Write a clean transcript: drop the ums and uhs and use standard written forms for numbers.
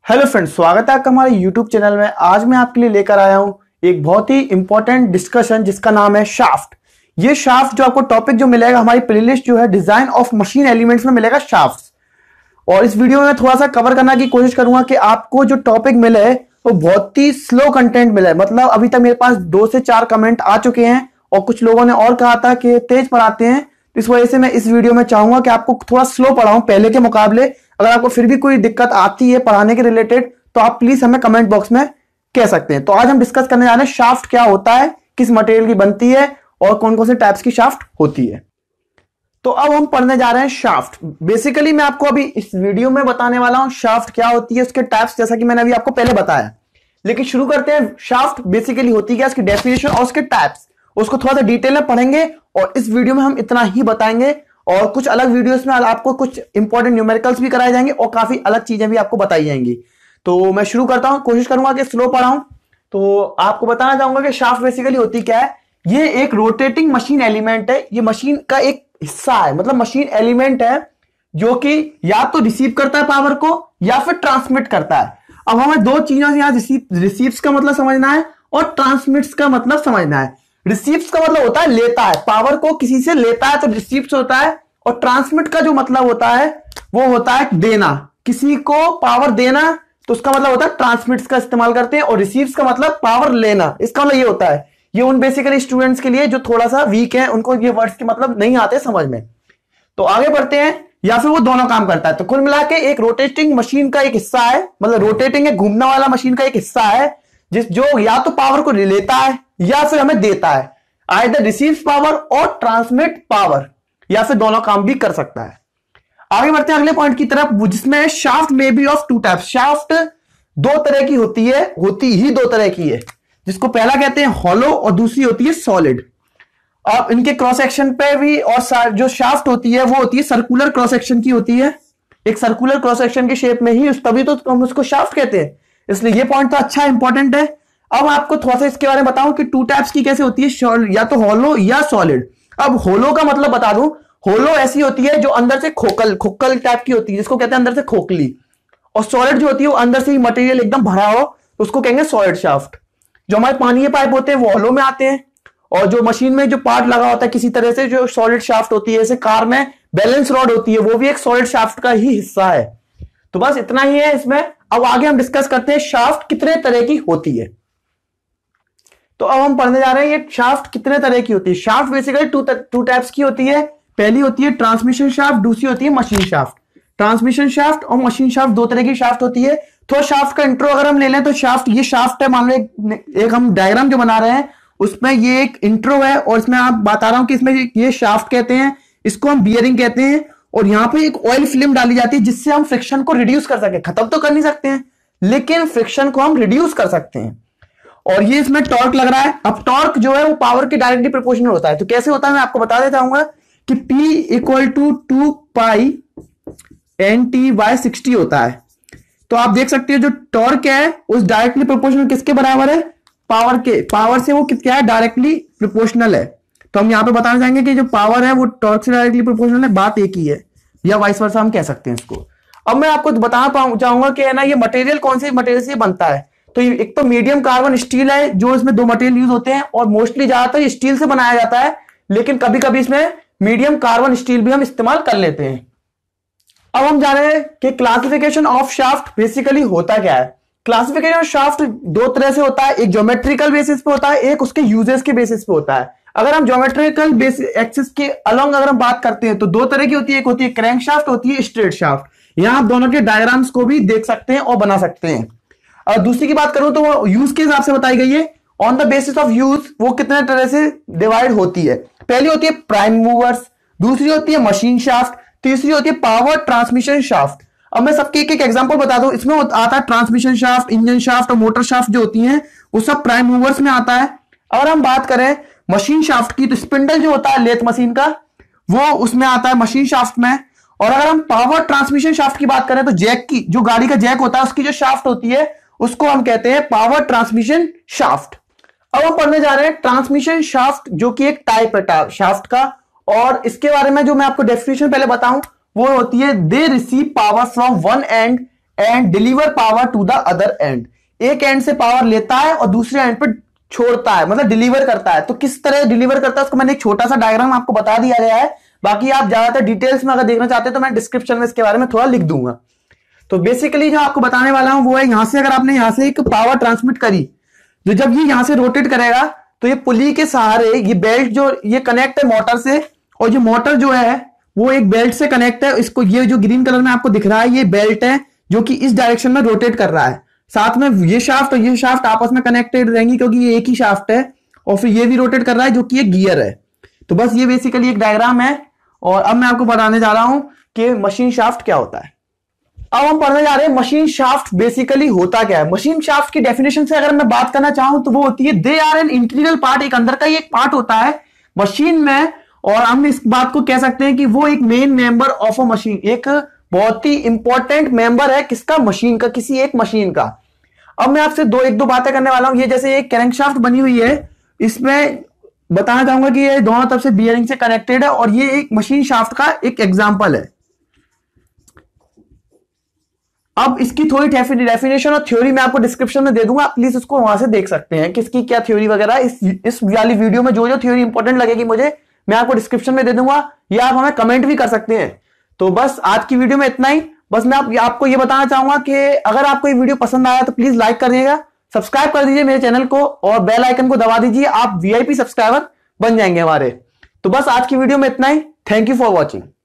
Hello friends, स्वागत है आपका हमारे यूट्यूब चैनल में। आज मैं आपके लिए लेकर आया हूं एक बहुत ही इंपॉर्टेंट डिस्कशन जिसका नाम है शाफ्ट। ये शाफ्ट जो आपको टॉपिक जो मिलेगा हमारी प्लेलिस्ट जो है डिजाइन ऑफ मशीन एलिमेंट्स में मिलेगा शाफ्ट। और इस वीडियो में मैं थोड़ा सा कवर करने की कोशिश करूंगा कि आपको जो टॉपिक मिले वो बहुत ही स्लो कंटेंट मिले। मतलब अभी तक मेरे पास 2 से 4 कमेंट आ चुके हैं और कुछ लोगों ने और कहा था कि तेज पढ़ाते हैं, तो इस वजह से मैं इस वीडियो में चाहूंगा कि आपको थोड़ा स्लो पढ़ाऊं पहले के मुकाबले। अगर आपको फिर भी कोई दिक्कत आती है पढ़ाने के रिलेटेड तो आप प्लीज हमें कमेंट बॉक्स में कह सकते हैं। तो आज हम डिस्कस करने जा रहे हैं शाफ्ट क्या होता है, किस मटेरियल की बनती है और कौन कौन से टाइप्स की शाफ्ट होती है। तो अब हम पढ़ने जा रहे हैं शाफ्ट। बेसिकली मैं आपको अभी इस वीडियो में बताने वाला हूं शाफ्ट क्या होती है, उसके टाइप्स, जैसा कि मैंने अभी आपको पहले बताया। लेकिन शुरू करते हैं। शाफ्ट बेसिकली होती है उसकी डेफिनेशन और उसके टाइप्स, उसको थोड़ा सा डिटेल में पढ़ेंगे और इस वीडियो में हम इतना ही बताएंगे। और कुछ अलग वीडियोस में आपको कुछ इंपॉर्टेंट न्यूमेरिकल्स भी कराए जाएंगे और काफी अलग चीजें भी आपको बताई जाएंगी। तो मैं शुरू करता हूं, कोशिश करूंगा कि स्लो पढ़ाऊं। तो आपको बताना चाहूंगा कि शाफ्ट बेसिकली होती क्या है। ये एक रोटेटिंग मशीन एलिमेंट है, ये मशीन का एक हिस्सा है, मतलब मशीन एलिमेंट है जो कि या तो रिसीव करता है पावर को या फिर ट्रांसमिट करता है। अब हमें दो चीजों से यहां रिसीव्स का मतलब समझना है और ट्रांसमिट्स का मतलब समझना है। रिसीव्स का मतलब होता है लेता है, पावर को किसी से लेता है तो रिसीव्स होता है। और ट्रांसमिट का जो मतलब होता है वो होता है देना, किसी को पावर देना, तो उसका मतलब होता है ट्रांसमिट्स का इस्तेमाल करते हैं। और रिसीव्स का मतलब पावर लेना, इसका मतलब ये होता है। ये उन बेसिकली स्टूडेंट्स के लिए जो थोड़ा सा वीक है, उनको ये वर्ड्स के मतलब नहीं आते समझ में। तो आगे बढ़ते हैं। या फिर वो दोनों काम करता है। तो कुल मिला के एक रोटेटिंग मशीन का एक हिस्सा है, मतलब रोटेटिंग है, घूमने वाला मशीन का एक हिस्सा है जो या तो पावर को लेता है या फिर हमें देता है। आइदर रिसीव्स पावर और ट्रांसमिट पावर, या फिर दोनों काम भी कर सकता है। आगे बढ़ते हैं अगले पॉइंट की तरफ, जिसमें shaft may be of 2 types. Shaft 2 तरह की होती है, होती ही 2 तरह की है, जिसको पहला कहते हैं हॉलो और दूसरी होती है सॉलिड। अब इनके क्रॉस सेक्शन पे भी, और जो शाफ्ट होती है वो होती है सर्कुलर क्रॉस सेक्शन की होती है, एक सर्कुलर क्रॉस सेक्शन के शेप में ही, तभी तो हम उसको शाफ्ट कहते हैं। इसलिए ये पॉइंट तो अच्छा इंपॉर्टेंट है। अब आपको थोड़ा सा इसके बारे में बताऊं कि 2 टाइप्स की कैसे होती है, या तो हॉलो या सॉलिड। अब होलो का मतलब बता दूं, होलो ऐसी होती है जो अंदर से खोखल टाइप की होती है, जिसको कहते हैं अंदर से खोखली। और सॉलिड जो होती है वो अंदर से ही मटेरियल एकदम भरा हो, तो उसको कहेंगे सॉलिड शाफ्ट। जो हमारे पानी के पाइप होते हैं वो होलो में आते हैं। और जो मशीन में जो पार्ट लगा होता है किसी तरह से, जो सॉलिड शाफ्ट होती है, जैसे कार में बैलेंस रॉड होती है, वो भी एक सॉलिड शाफ्ट का ही हिस्सा है। तो बस इतना ही है इसमें। अब आगे हम डिस्कस करते हैं शाफ्ट कितने तरह की होती है। तो अब हम पढ़ने जा रहे हैं ये शाफ्ट कितने तरह की होती है। शाफ्ट बेसिकली 2 टाइप्स की होती है। पहली होती है ट्रांसमिशन शाफ्ट, दूसरी होती है मशीन शाफ्ट। ट्रांसमिशन शाफ्ट और मशीन शाफ्ट 2 तरह की शाफ्ट होती है। तो शाफ्ट का इंट्रो अगर हम ले लें तो शाफ्ट, ये शाफ्ट है, मान लो एक हम डायग्राम जो बना रहे हैं उसमें ये एक इंट्रो है और इसमें आप बता रहा हूं कि इसमें ये शाफ्ट कहते हैं, इसको हम बियरिंग कहते हैं। और यहां पे एक ऑयल फिल्म डाली जाती है जिससे हम फ्रिक्शन को रिड्यूस कर सके। खत्म तो कर नहीं सकते हैं लेकिन फ्रिक्शन को हम रिड्यूस कर सकते हैं। और ये इसमें टॉर्क लग रहा है। अब टॉर्क जो है वो पावर के डायरेक्टली प्रोपोर्शनल होता है। तो कैसे होता है मैं आपको बता देता हूं कि P = 2 पाई NT/60 होता है। तो आप देख सकते हैं जो टॉर्क है उस डायरेक्टली प्रोपोर्शनल किसके बराबर है, पावर के। पावर से वो क्या है, डायरेक्टली प्रोपोर्शनल है। तो हम यहां पे बताना चाहेंगे कि जो पावर है वो टॉर्क से डायरेक्टली प्रोपोर्शनल है, बात एक ही है, या वाइस वर्सा हम कह सकते हैं इसको। अब मैं आपको बताना चाहूंगा कि है ना, ये मटेरियल कौन से मटेरियल से बनता है। तो एक तो मीडियम कार्बन स्टील है, जो इसमें 2 मटेरियल यूज होते हैं और मोस्टली ज्यादातर स्टील से बनाया जाता है, लेकिन कभी कभी इसमें मीडियम कार्बन स्टील भी हम इस्तेमाल कर लेते हैं। अब हम जान रहे हैं कि क्लासिफिकेशन ऑफ शाफ्ट बेसिकली होता क्या है। क्लासिफिकेशन ऑफ शाफ्ट 2 तरह से होता है, एक ज्योमेट्रिकल बेसिस पे होता है, एक उसके यूजेस के बेसिस पे होता है। अगर हम ज्योमेट्रिकल एक्सिस के अलोंग अगर हम बात करते हैं तो 2 तरह की होती है, एक होती है क्रैंकशाफ्ट, होती है स्ट्रेट शाफ्ट। यहां आप दोनों के डायग्राम्स को भी देख सकते हैं और बना सकते हैं। और दूसरी की बात करूं तो वो यूज के हिसाब से बताई गई है, on the basis of use वो कितने तरह से डिवाइड होती है। पहली होती है प्राइम मूवर्स, दूसरी होती है मशीन शाफ्ट, तीसरी होती है पावर ट्रांसमिशन शाफ्ट। अब मैं सबके एक एग्जांपल बता दूं। इसमें आता है ट्रांसमिशन शाफ्ट, इंजन शाफ्ट और मोटर शाफ्ट जो होती हैं वो सब प्राइम मूवर्स में आता है। अगर हम बात करें मशीन शाफ्ट की तो स्पिंडल जो होता है लेथ मशीन का, वो उसमें आता है मशीन शाफ्ट में। और अगर हम पावर ट्रांसमिशन शाफ्ट की बात करें तो जैक की, जो गाड़ी का जैक होता है उसकी जो शाफ्ट होती है उसको हम कहते हैं पावर ट्रांसमिशन शाफ्ट। अब हम पढ़ने जा रहे हैं ट्रांसमिशन शाफ्ट, जो कि एक टाइप है शाफ्ट का। और इसके बारे में जो मैं आपको डेफिनेशन पहले बताऊं वो होती है, they receive power from one end and deliver power to the other end. एक एंड से पावर लेता है और दूसरे एंड पे छोड़ता है, मतलब डिलीवर करता है। तो किस तरह डिलीवर करता है उसको मैंने एक छोटा सा डायग्राम आपको बता दिया गया है। बाकी आप ज्यादातर डिटेल्स में अगर देखना चाहते हैं तो मैं डिस्क्रिप्शन में इसके बारे में थोड़ा लिख दूंगा। तो बेसिकली जो आपको बताने वाला हूं वो है, यहां से अगर आपने यहां से एक पावर ट्रांसमिट करी, तो जब ये यहां से रोटेट करेगा तो ये पुली के सहारे ये बेल्ट जो ये कनेक्ट है मोटर से, और जो मोटर जो है वो एक बेल्ट से कनेक्ट है। इसको ये जो ग्रीन कलर में आपको दिख रहा है ये बेल्ट है जो कि इस डायरेक्शन में रोटेट कर रहा है। साथ में ये शाफ्ट और ये शाफ्ट आपस में कनेक्टेड रहेंगी क्योंकि ये एक ही शाफ्ट है, और फिर ये भी रोटेट कर रहा है जो कि एक गियर है। तो बस ये बेसिकली एक डायग्राम है। और अब मैं आपको बताने जा रहा हूं कि मशीन शाफ्ट क्या होता है। अब हम पढ़ने जा रहे हैं मशीन शाफ्ट बेसिकली होता क्या है। मशीन शाफ्ट की डेफिनेशन से अगर मैं बात करना चाहूं तो वो होती है they are an integral part, एक अंदर का ही एक पार्ट होता है मशीन में। और हम इस बात को कह सकते हैं कि वो एक main member of a machine, एक बहुत ही इंपॉर्टेंट मेंबर है किसका, मशीन का, किसी एक मशीन का। अब मैं आपसे एक दो बातें करने वाला हूं। ये जैसे एक क्रैंकशाफ्ट बनी हुई है, इसमें बताना चाहूंगा कि ये दोनों तरफ से बियरिंग से कनेक्टेड है, और ये एक मशीन शाफ्ट का एक एग्जांपल है। अब इसकी थोड़ी डेफिनेशन और थ्योरी मैं आपको डिस्क्रिप्शन में दे दूंगा, प्लीज उसको वहां से देख सकते हैं कि इसकी क्या थ्योरी वगैरह। इस वाली वीडियो में जो जो थ्योरी इंपॉर्टेंट लगेगी मुझे, मैं आपको डिस्क्रिप्शन में दे दूंगा, या आप हमें कमेंट भी कर सकते हैं। तो बस आज की वीडियो में इतना ही। बस मैं आपको ये बताना चाहूंगा कि अगर आपको ये वीडियो पसंद आया तो प्लीज लाइक कर दीजिएगा, सब्सक्राइब कर दीजिए मेरे चैनल को, और बेल आइकन को दबा दीजिए। आप वीआईपी सब्सक्राइबर बन जाएंगे हमारे। तो बस आज की वीडियो में इतना ही। Thank you for watching.